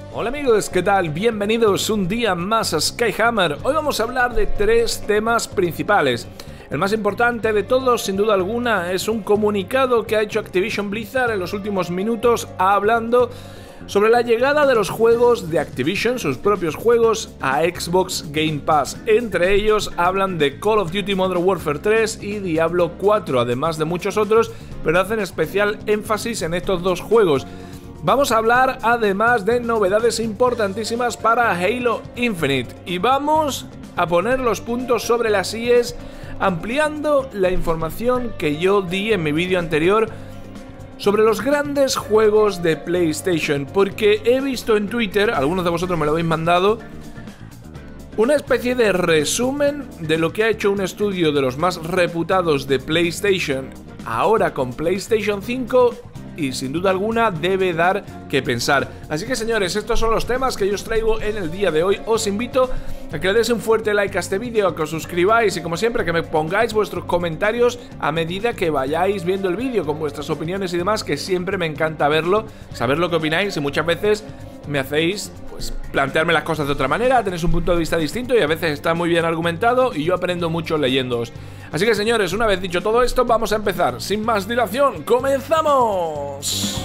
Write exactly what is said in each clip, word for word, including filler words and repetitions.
Hola amigos, ¿qué tal? Bienvenidos un día más a Skyhammer. Hoy vamos a hablar de tres temas principales. El más importante de todos, sin duda alguna, es un comunicado que ha hecho Activision Blizzard en los últimos minutos hablando sobre la llegada de los juegos de Activision, sus propios juegos, a Xbox Game Pass. Entre ellos hablan de Call of Duty Modern Warfare tres y Diablo cuatro, además de muchos otros, pero hacen especial énfasis en estos dos juegos. Vamos a hablar además de novedades importantísimas para Halo Infinite y vamos a poner los puntos sobre las íes ampliando la información que yo di en mi vídeo anterior sobre los grandes juegos de PlayStation, porque he visto en Twitter, algunos de vosotros me lo habéis mandado, una especie de resumen de lo que ha hecho un estudio de los más reputados de PlayStation ahora con PlayStation cinco. Y sin duda alguna debe dar que pensar. Así que señores, estos son los temas que yo os traigo en el día de hoy. Os invito a que le deis un fuerte like a este vídeo, a que os suscribáis y como siempre que me pongáis vuestros comentarios a medida que vayáis viendo el vídeo, con vuestras opiniones y demás, que siempre me encanta verlo, saber lo que opináis, y muchas veces me hacéis pues plantearme las cosas de otra manera, tenéis un punto de vista distinto y a veces está muy bien argumentado y yo aprendo mucho leyéndoos. Así que señores, una vez dicho todo esto, vamos a empezar. Sin más dilación, ¡comenzamos!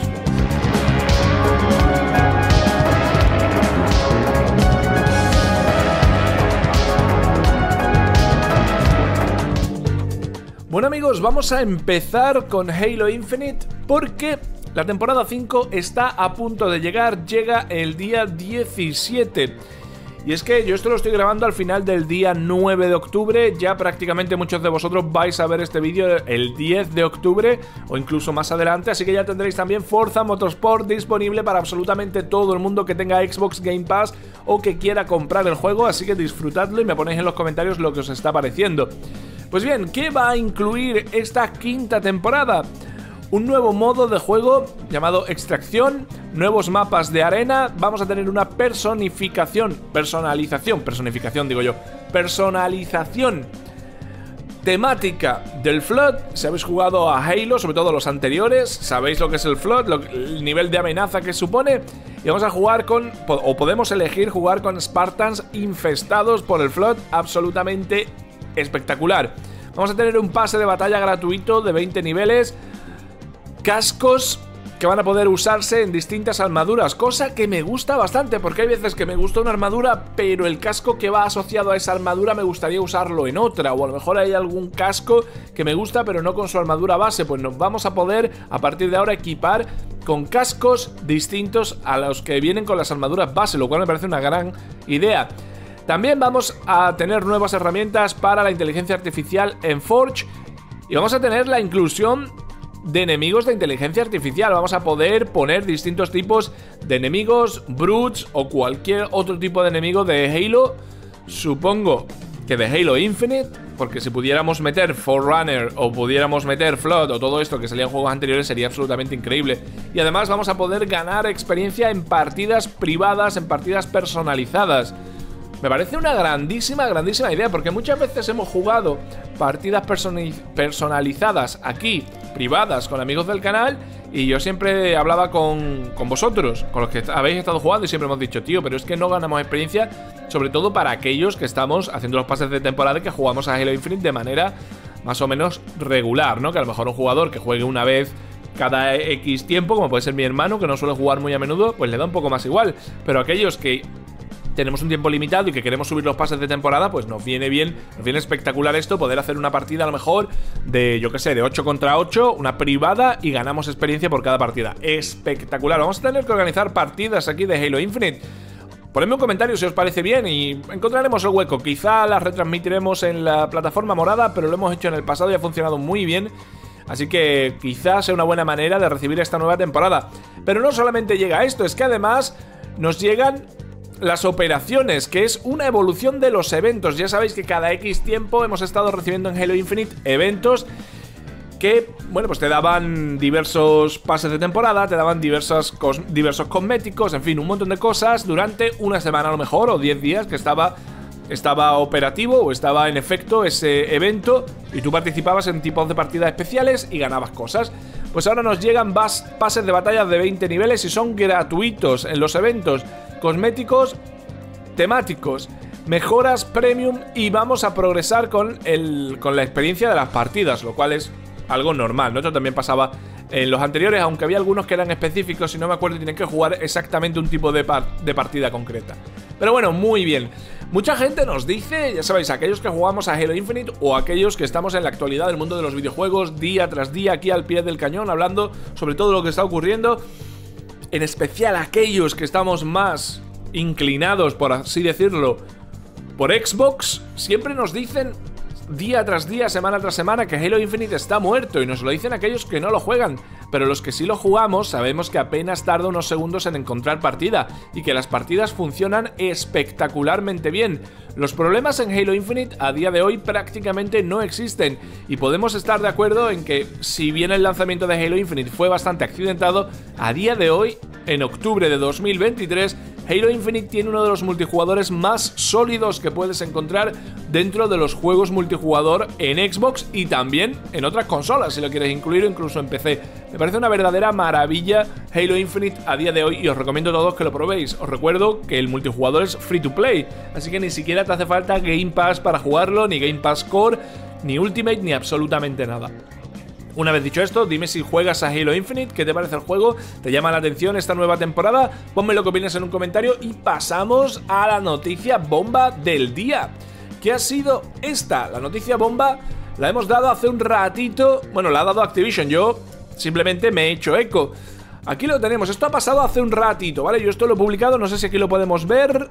Bueno amigos, vamos a empezar con Halo Infinite porque la temporada cinco está a punto de llegar, llega el día diecisiete. Y es que yo esto lo estoy grabando al final del día nueve de octubre, ya prácticamente muchos de vosotros vais a ver este vídeo el diez de octubre o incluso más adelante, así que ya tendréis también Forza Motorsport disponible para absolutamente todo el mundo que tenga Xbox Game Pass o que quiera comprar el juego, así que disfrutadlo y me ponéis en los comentarios lo que os está pareciendo. Pues bien, ¿qué va a incluir esta quinta temporada? Un nuevo modo de juego llamado Extracción, nuevos mapas de arena, vamos a tener una personificación, personalización, personificación digo yo, personalización temática del Flood. Si habéis jugado a Halo, sobre todo los anteriores, sabéis lo que es el Flood, lo, el nivel de amenaza que supone, y vamos a jugar con, o podemos elegir jugar con Spartans infestados por el Flood, absolutamente espectacular. Vamos a tener un pase de batalla gratuito de veinte niveles, cascos que van a poder usarse en distintas armaduras, cosa que me gusta bastante, porque hay veces que me gusta una armadura, pero el casco que va asociado a esa armadura me gustaría usarlo en otra, o a lo mejor hay algún casco que me gusta pero no con su armadura base. Pues nos vamos a poder a partir de ahora equipar con cascos distintos a los que vienen con las armaduras base, lo cual me parece una gran idea. También vamos a tener nuevas herramientas para la inteligencia artificial en Forge y vamos a tener la inclusión de enemigos de inteligencia artificial. Vamos a poder poner distintos tipos de enemigos, brutes o cualquier otro tipo de enemigo de Halo. Supongo que de Halo Infinite, porque si pudiéramos meter Forerunner o pudiéramos meter Flood o todo esto que salía en juegos anteriores sería absolutamente increíble. Y además vamos a poder ganar experiencia en partidas privadas, en partidas personalizadas. Me parece una grandísima, grandísima idea, porque muchas veces hemos jugado partidas personalizadas aquí, privadas, con amigos del canal, y yo siempre hablaba con, con vosotros, con los que habéis estado jugando, y siempre hemos dicho, tío, pero es que no ganamos experiencia, sobre todo para aquellos que estamos haciendo los pases de temporada y que jugamos a Halo Infinite de manera más o menos regular, ¿no? Que a lo mejor un jugador que juegue una vez cada X tiempo, como puede ser mi hermano, que no suele jugar muy a menudo, pues le da un poco más igual, pero aquellos que tenemos un tiempo limitado y que queremos subir los pases de temporada, pues nos viene bien, nos viene espectacular esto, poder hacer una partida a lo mejor de, yo que sé, de ocho contra ocho, una privada, y ganamos experiencia por cada partida. Espectacular. Vamos a tener que organizar partidas aquí de Halo Infinite. Ponedme un comentario si os parece bien y encontraremos el hueco. Quizá las retransmitiremos en la plataforma morada, pero lo hemos hecho en el pasado y ha funcionado muy bien. Así que quizás sea una buena manera de recibir esta nueva temporada. Pero no solamente llega esto, es que además nos llegan las operaciones, que es una evolución de los eventos. Ya sabéis que cada X tiempo hemos estado recibiendo en Halo Infinite eventos que, bueno, pues te daban diversos pases de temporada, te daban diversos, cos diversos cosméticos, en fin, un montón de cosas durante una semana a lo mejor, o diez días que estaba, estaba operativo o estaba en efecto ese evento, y tú participabas en tipos de partidas especiales y ganabas cosas. Pues ahora nos llegan pases de batalla de veinte niveles y son gratuitos en los eventos. cosméticos temáticos, mejoras premium y vamos a progresar con, el, con la experiencia de las partidas, lo cual es algo normal, ¿no? Esto también pasaba en los anteriores, aunque había algunos que eran específicos, si no me acuerdo, tienen que jugar exactamente un tipo de, par de partida concreta. Pero bueno, muy bien. Mucha gente nos dice, ya sabéis, aquellos que jugamos a Halo Infinite o aquellos que estamos en la actualidad del mundo de los videojuegos día tras día aquí al pie del cañón hablando sobre todo lo que está ocurriendo, en especial aquellos que estamos más inclinados, por así decirlo, por Xbox, siempre nos dicen día tras día, semana tras semana, que Halo Infinite está muerto, y nos lo dicen aquellos que no lo juegan, pero los que sí lo jugamos sabemos que apenas tarda unos segundos en encontrar partida, y que las partidas funcionan espectacularmente bien. Los problemas en Halo Infinite a día de hoy prácticamente no existen, y podemos estar de acuerdo en que si bien el lanzamiento de Halo Infinite fue bastante accidentado, a día de hoy, en octubre de dos mil veintitrés, Halo Infinite tiene uno de los multijugadores más sólidos que puedes encontrar dentro de los juegos multijugador en Xbox y también en otras consolas, si lo quieres incluir, o incluso en P C. Me parece una verdadera maravilla Halo Infinite a día de hoy y os recomiendo a todos que lo probéis. Os recuerdo que el multijugador es free to play, así que ni siquiera te hace falta Game Pass para jugarlo, ni Game Pass Core, ni Ultimate, ni absolutamente nada. Una vez dicho esto, dime si juegas a Halo Infinite, qué te parece el juego, te llama la atención esta nueva temporada, ponme lo que opinas en un comentario y pasamos a la noticia bomba del día. ¿Qué ha sido esta? La noticia bomba la hemos dado hace un ratito, bueno, la ha dado Activision, yo simplemente me he hecho eco. Aquí lo tenemos, esto ha pasado hace un ratito, ¿vale? Yo esto lo he publicado, no sé si aquí lo podemos ver,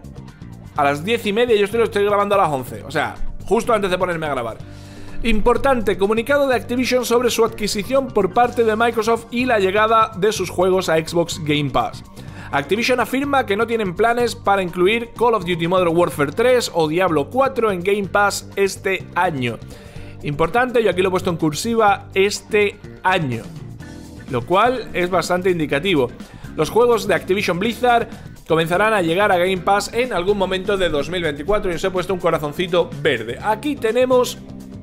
a las diez y media, yo esto lo estoy grabando a las once, o sea, justo antes de ponerme a grabar. Importante, comunicado de Activision sobre su adquisición por parte de Microsoft y la llegada de sus juegos a Xbox Game Pass. Activision afirma que no tienen planes para incluir Call of Duty Modern Warfare tres o Diablo cuatro en Game Pass este año. Importante, yo aquí lo he puesto en cursiva, este año, lo cual es bastante indicativo. Los juegos de Activision Blizzard comenzarán a llegar a Game Pass en algún momento de dos mil veinticuatro y os he puesto un corazoncito verde. Aquí tenemos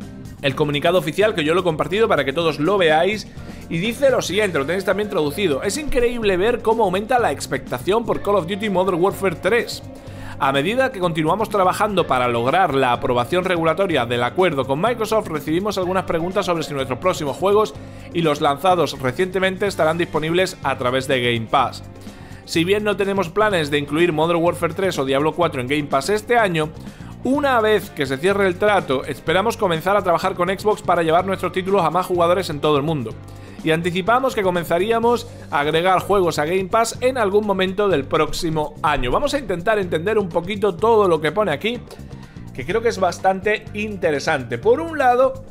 el comunicado oficial, que yo lo he compartido para que todos lo veáis, y dice lo siguiente, lo tenéis también traducido: es increíble ver cómo aumenta la expectación por Call of Duty Modern Warfare tres. A medida que continuamos trabajando para lograr la aprobación regulatoria del acuerdo con Microsoft, recibimos algunas preguntas sobre si nuestros próximos juegos y los lanzados recientemente estarán disponibles a través de Game Pass. Si bien no tenemos planes de incluir Modern Warfare tres o Diablo cuatro en Game Pass este año, una vez que se cierre el trato, esperamos comenzar a trabajar con Xbox para llevar nuestros títulos a más jugadores en todo el mundo. Y anticipamos que comenzaríamos a agregar juegos a Game Pass en algún momento del próximo año. Vamos a intentar entender un poquito todo lo que pone aquí, que creo que es bastante interesante. Por un lado,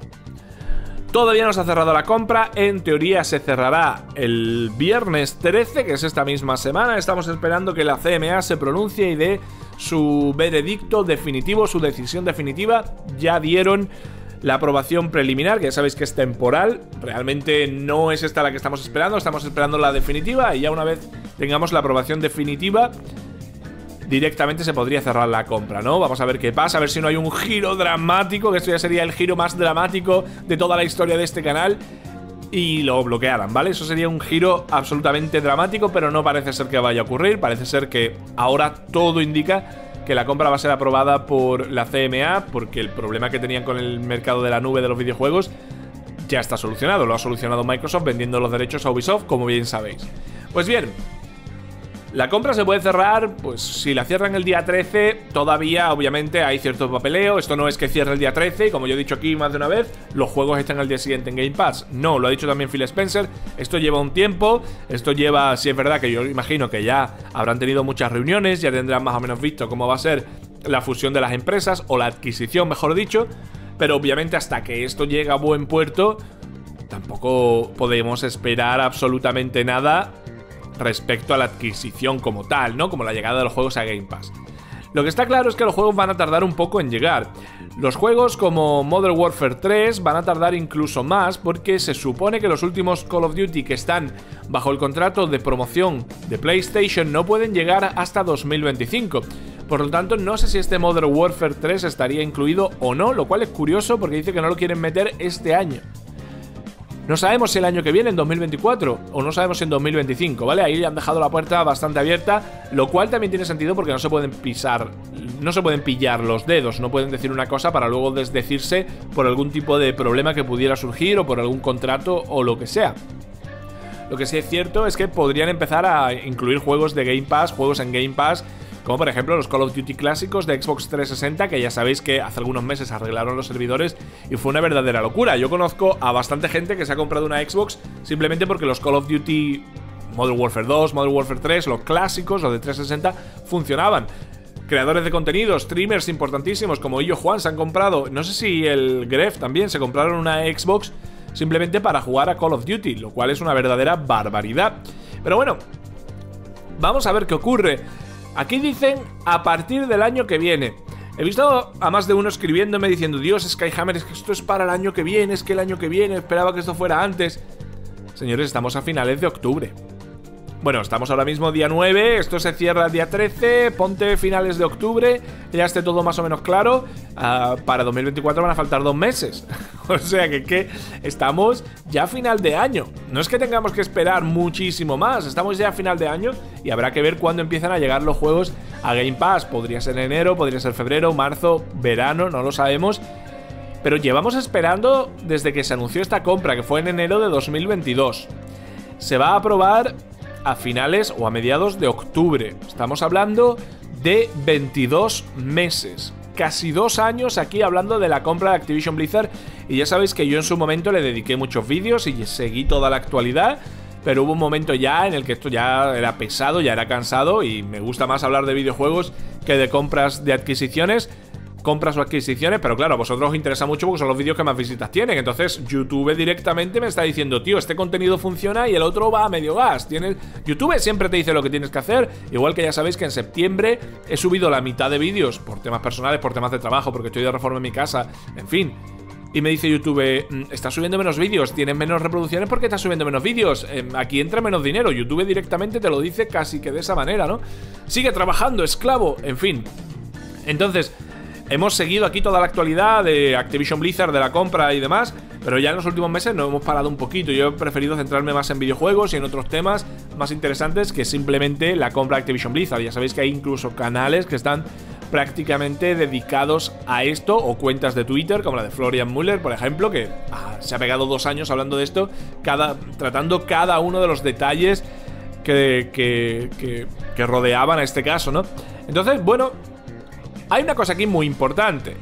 todavía no se ha cerrado la compra, en teoría se cerrará el viernes trece, que es esta misma semana. Estamos esperando que la C M A se pronuncie y dé su veredicto definitivo, su decisión definitiva. Ya dieron la aprobación preliminar, que ya sabéis que es temporal, realmente no es esta la que estamos esperando, estamos esperando la definitiva, y ya una vez tengamos la aprobación definitiva, directamente se podría cerrar la compra, ¿no? Vamos a ver qué pasa, a ver si no hay un giro dramático, que esto ya sería el giro más dramático de toda la historia de este canal, y lo bloquearan, ¿vale? Eso sería un giro absolutamente dramático, pero no parece ser que vaya a ocurrir. Parece ser que ahora todo indica que la compra va a ser aprobada por la C M A, porque el problema que tenían con el mercado de la nube de los videojuegos ya está solucionado. Lo ha solucionado Microsoft vendiendo los derechos a Ubisoft, como bien sabéis. Pues bien, la compra se puede cerrar, pues si la cierran el día trece, todavía obviamente hay cierto papeleo. Esto no es que cierre el día trece, como yo he dicho aquí más de una vez, los juegos están al día siguiente en Game Pass. No, lo ha dicho también Phil Spencer, esto lleva un tiempo, esto lleva, si es verdad que yo imagino que ya habrán tenido muchas reuniones, ya tendrán más o menos visto cómo va a ser la fusión de las empresas, o la adquisición mejor dicho, pero obviamente hasta que esto llegue a buen puerto, tampoco podemos esperar absolutamente nada respecto a la adquisición como tal, ¿no? Como la llegada de los juegos a Game Pass. Lo que está claro es que los juegos van a tardar un poco en llegar. Los juegos como Modern Warfare tres van a tardar incluso más, porque se supone que los últimos Call of Duty que están bajo el contrato de promoción de PlayStation no pueden llegar hasta dos mil veinticinco. Por lo tanto, no sé si este Modern Warfare tres estaría incluido o no, lo cual es curioso porque dice que no lo quieren meter este año. No sabemos si el año que viene, en dos mil veinticuatro, o no sabemos si en dos mil veinticinco, ¿vale? Ahí han dejado la puerta bastante abierta, lo cual también tiene sentido porque no se pueden pisar, no se pueden pillar los dedos, no pueden decir una cosa para luego desdecirse por algún tipo de problema que pudiera surgir o por algún contrato o lo que sea. Lo que sí es cierto es que podrían empezar a incluir juegos de Game Pass, juegos en Game Pass, como por ejemplo los Call of Duty clásicos de Xbox trescientos sesenta, que ya sabéis que hace algunos meses arreglaron los servidores y fue una verdadera locura. Yo conozco a bastante gente que se ha comprado una Xbox simplemente porque los Call of Duty Modern Warfare dos, Modern Warfare tres, los clásicos, los de trescientos sesenta, funcionaban. Creadores de contenido, streamers importantísimos como Illo Juan se han comprado, no sé si el Gref también, se compraron una Xbox simplemente para jugar a Call of Duty, lo cual es una verdadera barbaridad. Pero bueno, vamos a ver qué ocurre. Aquí dicen a partir del año que viene. He visto a más de uno escribiéndome diciendo: Dios, Skyhammer, es que esto es para el año que viene, es que el año que viene, esperaba que esto fuera antes. Señores, estamos a finales de octubre. Bueno, estamos ahora mismo día nueve, esto se cierra el día trece, ponte finales de octubre, ya esté todo más o menos claro. Uh, para dos mil veinticuatro van a faltar dos meses. O sea que, que estamos ya a final de año. No es que tengamos que esperar muchísimo más, estamos ya a final de año y habrá que ver cuándo empiezan a llegar los juegos a Game Pass. Podría ser enero, podría ser febrero, marzo, verano, no lo sabemos. Pero llevamos esperando desde que se anunció esta compra, que fue en enero de dos mil veintidós. Se va a aprobar a finales o a mediados de octubre. Estamos hablando de veintidós meses. Casi dos años aquí hablando de la compra de Activision Blizzard. Y ya sabéis que yo en su momento le dediqué muchos vídeos y seguí toda la actualidad. Pero hubo un momento ya en el que esto ya era pesado, ya era cansado. Y me gusta más hablar de videojuegos que de compras de adquisiciones. Compras o adquisiciones, pero claro, a vosotros os interesa mucho porque son los vídeos que más visitas tienen. Entonces YouTube directamente me está diciendo: tío, este contenido funciona y el otro va a medio gas. Tienes... YouTube siempre te dice lo que tienes que hacer. Igual que ya sabéis que en septiembre he subido la mitad de vídeos por temas personales, por temas de trabajo, porque estoy de reforma en mi casa, en fin. Y me dice YouTube: estás subiendo menos vídeos, tienes menos reproducciones porque estás subiendo menos vídeos, eh, aquí entra menos dinero. YouTube directamente te lo dice casi que de esa manera, ¿no? Sigue trabajando, esclavo, en fin. Entonces... hemos seguido aquí toda la actualidad de Activision Blizzard, de la compra y demás, pero ya en los últimos meses nos hemos parado un poquito. Yo he preferido centrarme más en videojuegos y en otros temas más interesantes que simplemente la compra de Activision Blizzard. Ya sabéis que hay incluso canales que están prácticamente dedicados a esto, o cuentas de Twitter como la de Florian Müller, por ejemplo, que ah, se ha pegado dos años hablando de esto, cada, tratando cada uno de los detalles que, que, que, que rodeaban a este caso, ¿no? Entonces, bueno... hay una cosa aquí muy importante,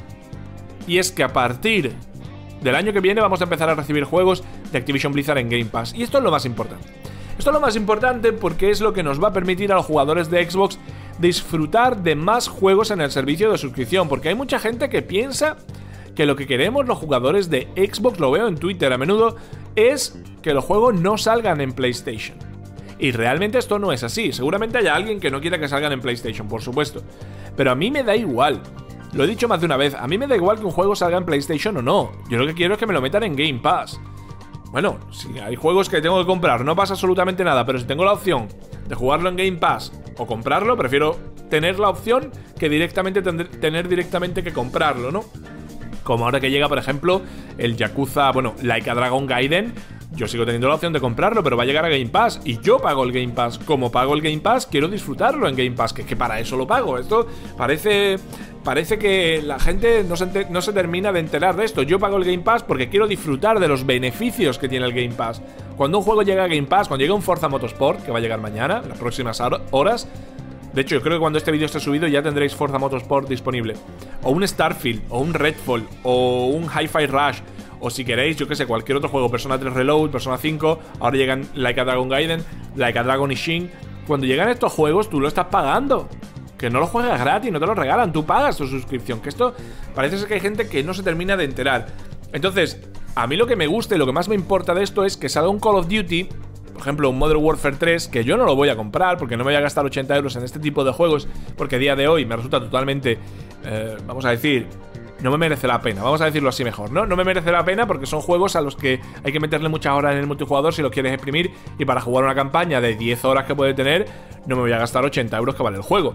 y es que a partir del año que viene vamos a empezar a recibir juegos de Activision Blizzard en Game Pass. Y esto es lo más importante. Esto es lo más importante porque es lo que nos va a permitir a los jugadores de Xbox disfrutar de más juegos en el servicio de suscripción. Porque hay mucha gente que piensa que lo que queremos los jugadores de Xbox, lo veo en Twitter a menudo, es que los juegos no salgan en PlayStation. Y realmente esto no es así. Seguramente haya alguien que no quiera que salgan en PlayStation, por supuesto. Pero a mí me da igual. Lo he dicho más de una vez. A mí me da igual que un juego salga en PlayStation o no. Yo lo que quiero es que me lo metan en Game Pass. Bueno, si hay juegos que tengo que comprar, no pasa absolutamente nada. Pero si tengo la opción de jugarlo en Game Pass o comprarlo, prefiero tener la opción que directamente tener directamente que comprarlo, ¿no? Como ahora que llega, por ejemplo, el Yakuza, bueno, Like a Dragon Gaiden. Yo sigo teniendo la opción de comprarlo, pero va a llegar a Game Pass y yo pago el Game Pass. Como pago el Game Pass, quiero disfrutarlo en Game Pass, que es que para eso lo pago. Esto parece parece que la gente no se, no se termina de enterar de esto. Yo pago el Game Pass porque quiero disfrutar de los beneficios que tiene el Game Pass. Cuando un juego llega a Game Pass, cuando llega un Forza Motorsport, que va a llegar mañana, en las próximas horas... de hecho, yo creo que cuando este vídeo esté subido ya tendréis Forza Motorsport disponible. O un Starfield, o un Redfall, o un Hi-Fi Rush... o si queréis, yo que sé, cualquier otro juego, Persona tres Reload, Persona cinco, ahora llegan Like a Dragon Gaiden, Like a Dragon Ishin. Cuando llegan estos juegos, tú lo estás pagando. Que no lo juegas gratis, no te lo regalan, tú pagas tu suscripción. Que esto parece ser que hay gente que no se termina de enterar. Entonces, a mí lo que me gusta y lo que más me importa de esto es que salga un Call of Duty, por ejemplo, un Modern Warfare tres, que yo no lo voy a comprar porque no me voy a gastar ochenta euros en este tipo de juegos, porque a día de hoy me resulta totalmente, eh, vamos a decir... no me merece la pena, vamos a decirlo así mejor, ¿no? No me merece la pena porque son juegos a los que hay que meterle muchas horas en el multijugador si los quieres exprimir, y para jugar una campaña de diez horas que puede tener, no me voy a gastar ochenta euros que vale el juego.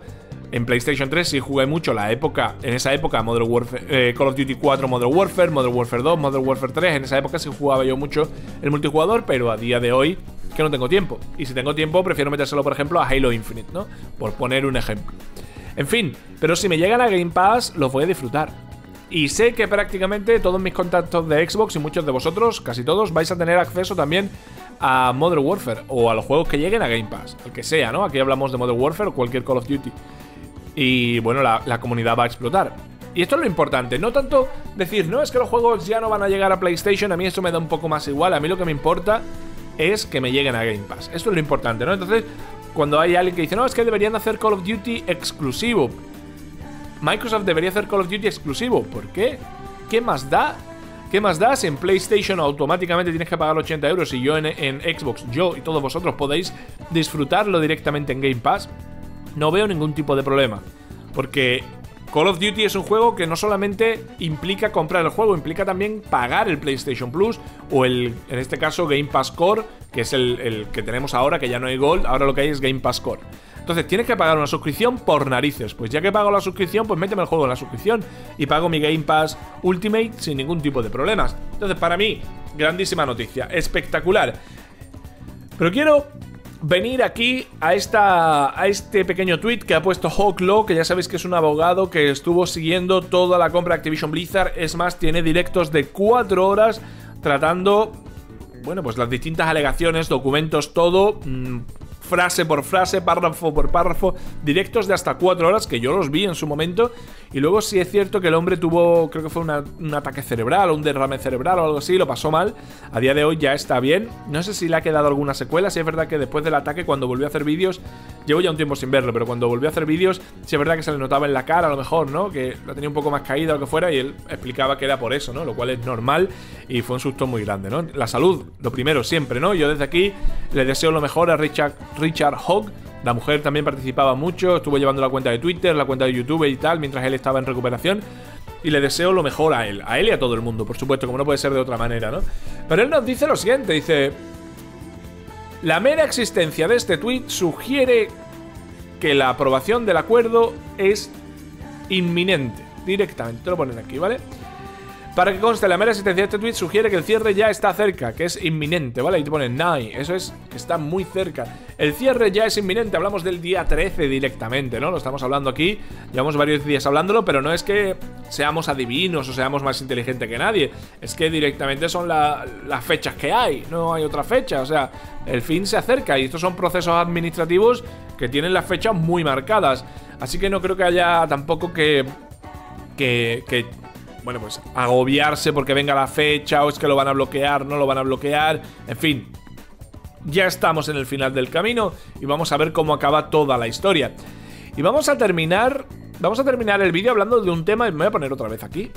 En PlayStation tres sí jugué mucho la época, en esa época Modern Warfare, eh, Call of Duty cuatro Modern Warfare, Modern Warfare dos, Modern Warfare tres. En esa época sí jugaba yo mucho el multijugador, pero a día de hoy que no tengo tiempo. Y si tengo tiempo prefiero metérselo, por ejemplo, a Halo Infinite, ¿no? Por poner un ejemplo. En fin, pero si me llegan a Game Pass los voy a disfrutar. Y sé que prácticamente todos mis contactos de Xbox y muchos de vosotros, casi todos, vais a tener acceso también a Modern Warfare o a los juegos que lleguen a Game Pass, el que sea, ¿no? Aquí hablamos de Modern Warfare o cualquier Call of Duty. Y bueno, la, la comunidad va a explotar. Y esto es lo importante, no tanto decir, no, es que los juegos ya no van a llegar a PlayStation. A mí eso me da un poco más igual. A mí lo que me importa es que me lleguen a Game Pass. Esto es lo importante, ¿no? Entonces, cuando hay alguien que dice, no, es que deberían hacer Call of Duty exclusivo, Microsoft debería hacer Call of Duty exclusivo. ¿Por qué? ¿Qué más da? ¿Qué más da si en PlayStation automáticamente tienes que pagar ochenta euros y yo en, en Xbox, yo y todos vosotros podéis disfrutarlo directamente en Game Pass? No veo ningún tipo de problema, porque Call of Duty es un juego que no solamente implica comprar el juego, implica también pagar el PlayStation Plus o el, en este caso, Game Pass Core, que es el, el que tenemos ahora, que ya no hay Gold, ahora lo que hay es Game Pass Core. Entonces tienes que pagar una suscripción por narices. Pues ya que pago la suscripción, pues méteme el juego en la suscripción y pago mi Game Pass Ultimate sin ningún tipo de problemas. Entonces, para mí, grandísima noticia, espectacular. Pero quiero venir aquí a, esta, a este pequeño tweet que ha puesto Hawklaw, que ya sabéis que es un abogado que estuvo siguiendo toda la compra de Activision Blizzard. Es más, tiene directos de cuatro horas tratando, bueno, pues las distintas alegaciones, documentos, todo, mmm, frase por frase, párrafo por párrafo, directos de hasta cuatro horas, que yo los vi en su momento. Y luego sí es cierto que el hombre tuvo, creo que fue una, un ataque cerebral o un derrame cerebral o algo así, lo pasó mal. A día de hoy ya está bien. No sé si le ha quedado alguna secuela. Sí es verdad que después del ataque, cuando volvió a hacer vídeos, llevo ya un tiempo sin verlo, pero cuando volvió a hacer vídeos, sí es verdad que se le notaba en la cara a lo mejor, ¿no? Que la tenía un poco más caída o lo que fuera, y él explicaba que era por eso, ¿no? Lo cual es normal y fue un susto muy grande, ¿no? La salud, lo primero siempre, ¿no? Yo desde aquí le deseo lo mejor a Richard, Richard Hogg. La mujer también participaba mucho, estuvo llevando la cuenta de Twitter, la cuenta de YouTube y tal, mientras él estaba en recuperación. Y le deseo lo mejor a él, a él y a todo el mundo, por supuesto, como no puede ser de otra manera, ¿no? Pero él nos dice lo siguiente, dice: la mera existencia de este tweet sugiere que la aprobación del acuerdo es inminente. Directamente, te lo ponen aquí, ¿vale? Para que conste, la mera existencia de este tweet sugiere que el cierre ya está cerca, que es inminente, ¿vale? Y te ponen nigh, eso es que está muy cerca. El cierre ya es inminente, hablamos del día trece directamente, ¿no? Lo estamos hablando aquí, llevamos varios días hablándolo, pero no es que seamos adivinos o seamos más inteligentes que nadie. Es que directamente son la, las fechas que hay, no hay otra fecha, o sea, el fin se acerca y estos son procesos administrativos que tienen las fechas muy marcadas. Así que no creo que haya tampoco que... que... que bueno, pues agobiarse porque venga la fecha o es que lo van a bloquear, no lo van a bloquear, en fin. Ya estamos en el final del camino y vamos a ver cómo acaba toda la historia. Y vamos a terminar, vamos a terminar el vídeo hablando de un tema, y me voy a poner otra vez aquí.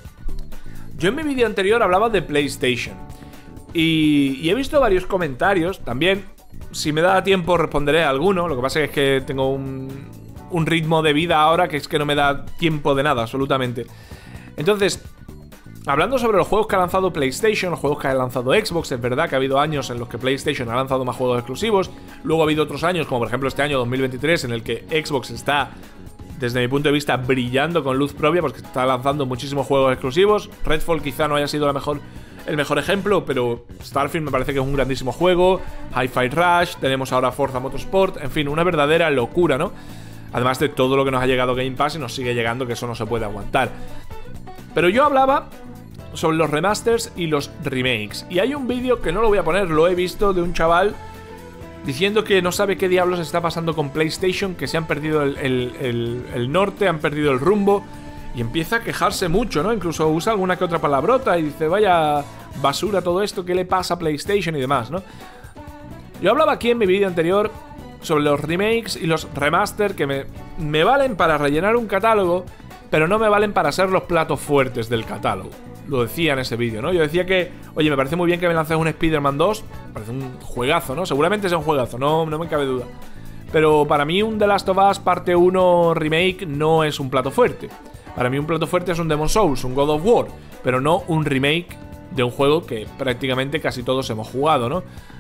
Yo en mi vídeo anterior hablaba de PlayStation y, y he visto varios comentarios, también si me da tiempo responderé a alguno, lo que pasa es que tengo un, un ritmo de vida ahora que es que no me da tiempo de nada, absolutamente. Entonces, hablando sobre los juegos que ha lanzado PlayStation, los juegos que ha lanzado Xbox, es verdad que ha habido años en los que PlayStation ha lanzado más juegos exclusivos. Luego ha habido otros años, como por ejemplo este año dos mil veintitrés, en el que Xbox está, desde mi punto de vista, brillando con luz propia, porque está lanzando muchísimos juegos exclusivos. Redfall quizá no haya sido la mejor, el mejor ejemplo, pero Starfield me parece que es un grandísimo juego. Hi-Fi Rush, tenemos ahora Forza Motorsport, en fin, una verdadera locura, ¿no? Además de todo lo que nos ha llegado Game Pass y nos sigue llegando, que eso no se puede aguantar. Pero yo hablaba sobre los remasters y los remakes. Y hay un vídeo que no lo voy a poner, lo he visto, de un chaval diciendo que no sabe qué diablos está pasando con PlayStation, que se han perdido el, el, el, el norte, han perdido el rumbo. Y empieza a quejarse mucho, ¿no? Incluso usa alguna que otra palabrota y dice, vaya basura todo esto, ¿qué le pasa a PlayStation y demás, ¿no? Yo hablaba aquí en mi vídeo anterior sobre los remakes y los remasters que me, me valen para rellenar un catálogo, pero no me valen para ser los platos fuertes del catálogo. Lo decía en ese vídeo, ¿no? Yo decía que, oye, me parece muy bien que me lances un Spider-Man dos, me parece un juegazo, ¿no? Seguramente sea un juegazo, no, no me cabe duda. Pero para mí un The Last of Us parte uno remake no es un plato fuerte. Para mí un plato fuerte es un Demon's Souls, un God of War, pero no un remake de un juego que prácticamente casi todos hemos jugado, ¿no?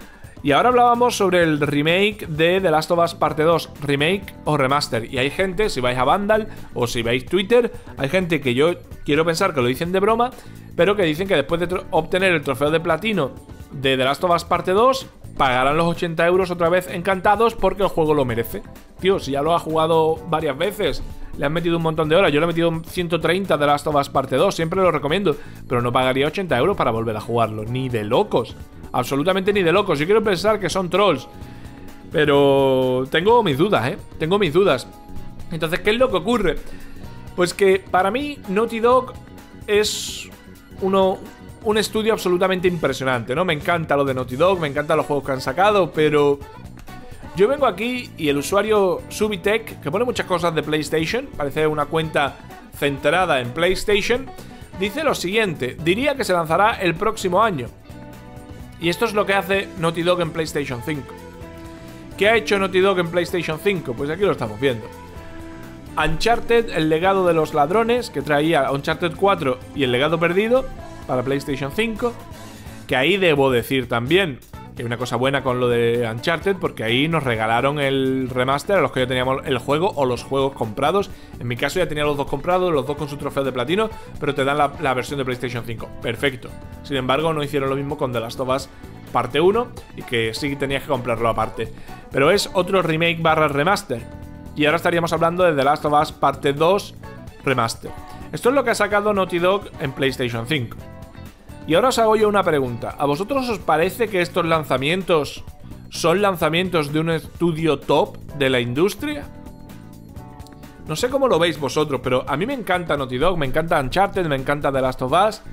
Y ahora hablábamos sobre el remake de The Last of Us Parte dos, remake o remaster. Y hay gente, si vais a Vandal o si veis Twitter, hay gente que yo quiero pensar que lo dicen de broma, pero que dicen que después de obtener el trofeo de platino de The Last of Us Parte dos, pagarán los ochenta euros otra vez encantados porque el juego lo merece. Tío, si ya lo ha jugado varias veces, le han metido un montón de horas, yo le he metido ciento treinta de The Last of Us Parte dos, siempre lo recomiendo, pero no pagaría ochenta euros para volver a jugarlo, ni de locos. Absolutamente ni de locos. Yo quiero pensar que son trolls, pero tengo mis dudas, ¿eh? Tengo mis dudas. Entonces, ¿qué es lo que ocurre? Pues que para mí Naughty Dog es uno, un estudio absolutamente impresionante, ¿no? Me encanta lo de Naughty Dog, me encantan los juegos que han sacado, pero yo vengo aquí y el usuario Subitech, que pone muchas cosas de PlayStation, parece una cuenta centrada en PlayStation, dice lo siguiente: diría que se lanzará el próximo año. Y esto es lo que hace Naughty Dog en PlayStation cinco. ¿Qué ha hecho Naughty Dog en PlayStation cinco? Pues aquí lo estamos viendo. Uncharted, el legado de los ladrones, que traía Uncharted cuatro y el legado perdido para PlayStation cinco. Que ahí debo decir también que hay una cosa buena con lo de Uncharted, porque ahí nos regalaron el remaster a los que ya teníamos el juego o los juegos comprados. En mi caso ya tenía los dos comprados, los dos con su trofeo de platino, pero te dan la, la versión de PlayStation cinco. Perfecto. Sin embargo, no hicieron lo mismo con The Last of Us Parte uno, y que sí tenías que comprarlo aparte. Pero es otro remake barra remaster. Y ahora estaríamos hablando de The Last of Us Parte dos Remaster. Esto es lo que ha sacado Naughty Dog en PlayStation cinco. Y ahora os hago yo una pregunta. ¿A vosotros os parece que estos lanzamientos son lanzamientos de un estudio top de la industria? No sé cómo lo veis vosotros, pero a mí me encanta Naughty Dog, me encanta Uncharted, me encanta The Last of Us.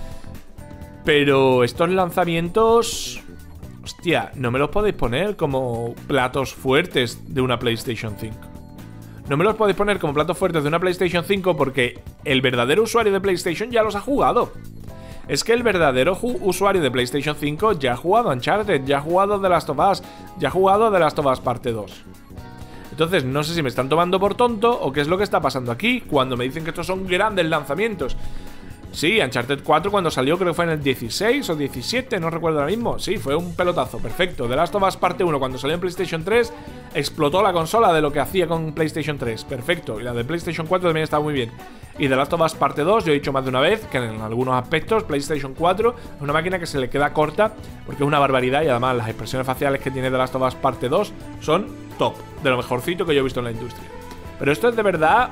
Pero estos lanzamientos... hostia, no me los podéis poner como platos fuertes de una PlayStation cinco. No me los podéis poner como platos fuertes de una PlayStation cinco porque el verdadero usuario de PlayStation ya los ha jugado. Es que el verdadero usuario de PlayStation cinco ya ha jugado Uncharted, ya ha jugado The Last of Us, ya ha jugado The Last of Us Parte dos. Entonces no sé si me están tomando por tonto o qué es lo que está pasando aquí cuando me dicen que estos son grandes lanzamientos. Sí, Uncharted cuatro cuando salió creo que fue en el dieciséis o diecisiete, no recuerdo ahora mismo. Sí, fue un pelotazo, perfecto. The Last of Us Parte uno cuando salió en PlayStation tres explotó la consola de lo que hacía con PlayStation tres, perfecto. Y la de PlayStation cuatro también estaba muy bien. Y The Last of Us Parte dos, yo he dicho más de una vez que en algunos aspectos PlayStation cuatro es una máquina que se le queda corta porque es una barbaridad y además las expresiones faciales que tiene The Last of Us Parte dos son top, de lo mejorcito que yo he visto en la industria. Pero esto es de verdad...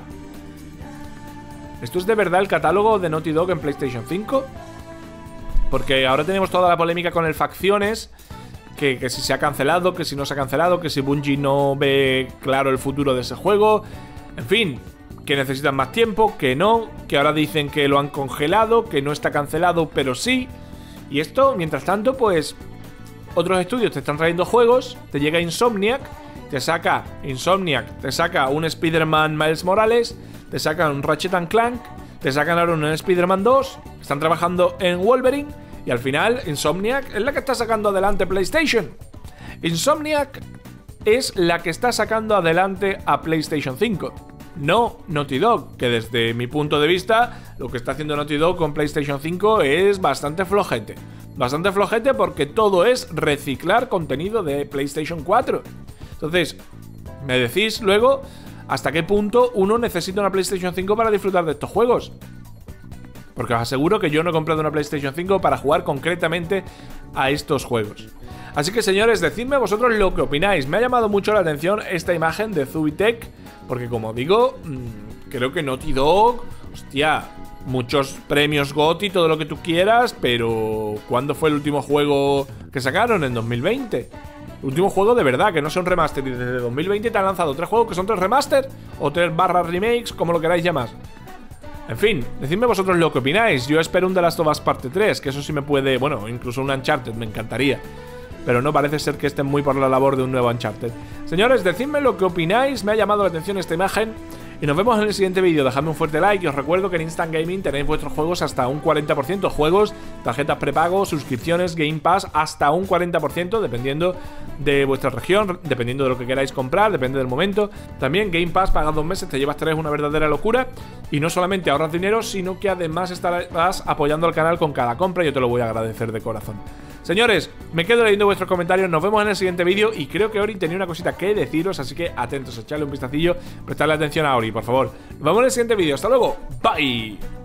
¿Esto es de verdad el catálogo de Naughty Dog en PlayStation cinco? Porque ahora tenemos toda la polémica con el Facciones, que, que si se ha cancelado, que si no se ha cancelado, que si Bungie no ve claro el futuro de ese juego. En fin, que necesitan más tiempo, que no, que ahora dicen que lo han congelado, que no está cancelado, pero sí. Y esto, mientras tanto, pues otros estudios te están trayendo juegos, te llega Insomniac, te saca Insomniac, te saca un Spider-Man Miles Morales, te sacan un Ratchet and Clank, te sacan ahora un Spider-Man dos, están trabajando en Wolverine y al final Insomniac es la que está sacando adelante PlayStation. Insomniac es la que está sacando adelante a PlayStation cinco, no Naughty Dog, que desde mi punto de vista lo que está haciendo Naughty Dog con PlayStation cinco es bastante flojete. Bastante flojete porque todo es reciclar contenido de PlayStation cuatro. Entonces, me decís luego... ¿hasta qué punto uno necesita una PlayStation cinco para disfrutar de estos juegos? Porque os aseguro que yo no he comprado una PlayStation cinco para jugar concretamente a estos juegos. Así que señores, decidme vosotros lo que opináis. Me ha llamado mucho la atención esta imagen de Subitech, porque como digo, mmm, creo que Naughty Dog, hostia, muchos premios G O T Y, todo lo que tú quieras, pero ¿cuándo fue el último juego que sacaron? En dos mil veinte. Último juego de verdad, que no sea un remaster. Y desde dos mil veinte te han lanzado tres juegos que son tres remaster o tres barra remakes, como lo queráis llamar. En fin, decidme vosotros lo que opináis. Yo espero un The Last of Us Parte tres, que eso sí me puede... bueno, incluso un Uncharted, me encantaría. Pero no parece ser que estén muy por la labor de un nuevo Uncharted. Señores, decidme lo que opináis. Me ha llamado la atención esta imagen. Y nos vemos en el siguiente vídeo. Dejadme un fuerte like y os recuerdo que en Instant Gaming tenéis vuestros juegos hasta un cuarenta por ciento. Juegos, tarjetas prepago, suscripciones, Game Pass, hasta un cuarenta por ciento dependiendo de vuestra región, dependiendo de lo que queráis comprar, depende del momento. También Game Pass, pagas dos meses, te llevas tres, una verdadera locura. Y no solamente ahorras dinero, sino que además estarás apoyando al canal con cada compra y yo te lo voy a agradecer de corazón. Señores, me quedo leyendo vuestros comentarios. Nos vemos en el siguiente vídeo. Y creo que Ori tenía una cosita que deciros, así que atentos, echarle un vistacillo, prestarle atención a Ori, por favor. Nos vemos en el siguiente vídeo. Hasta luego. Bye.